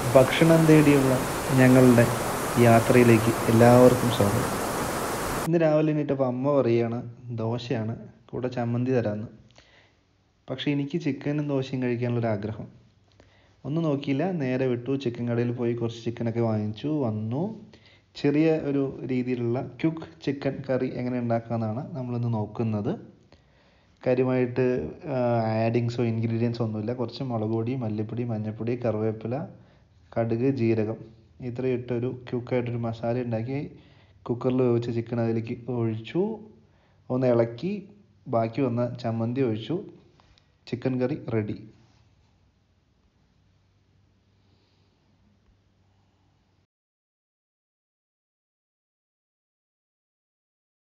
ഭക്ഷണം തേടിയുള്ള ഞങ്ങളുടെ യാത്രയിലേക്ക് എല്ലാവർക്കും സ്വാഗതം. ഇന്ന് രാവിലെ എണീറ്റപ്പോൾ അമ്മ പറയുകയാണ് ദോശയാണ് കൂടെ ചമ്മന്തി തരാമെന്ന്. പക്ഷേ എനിക്ക് ചിക്കനും ദോശയും കഴിക്കാനുള്ളൊരാഗ്രഹം. ഒന്നും നോക്കിയില്ല, നേരെ വിട്ടു. ചിക്കൻ കടയിൽ പോയി കുറച്ച് ചിക്കനൊക്കെ വാങ്ങിച്ചു വന്നു. ചെറിയ ഒരു രീതിയിലുള്ള ക്യുക്ക് ചിക്കൻ കറി എങ്ങനെ ഉണ്ടാക്കാമെന്നാണ് നമ്മളിന്ന് നോക്കുന്നത്. കാര്യമായിട്ട് ഇൻഗ്രീഡിയൻസോ ഒന്നുമില്ല. കുറച്ച് മുളക് പൊടി, മല്ലിപ്പൊടി, മഞ്ഞൾപ്പൊടി, കറിവേപ്പില, കടുക്, ജീരകം ഇത്രയും ഇട്ടൊരു ക്യുക്കായിട്ടൊരു മസാല ഉണ്ടാക്കി കുക്കറിൽ വേവിച്ച ചിക്കൻ അതിലേക്ക് ഒഴിച്ചു, ഒന്ന് ഇളക്കി ബാക്കി വന്ന ചമ്മന്തി ഒഴിച്ചു. Chicken curry ready.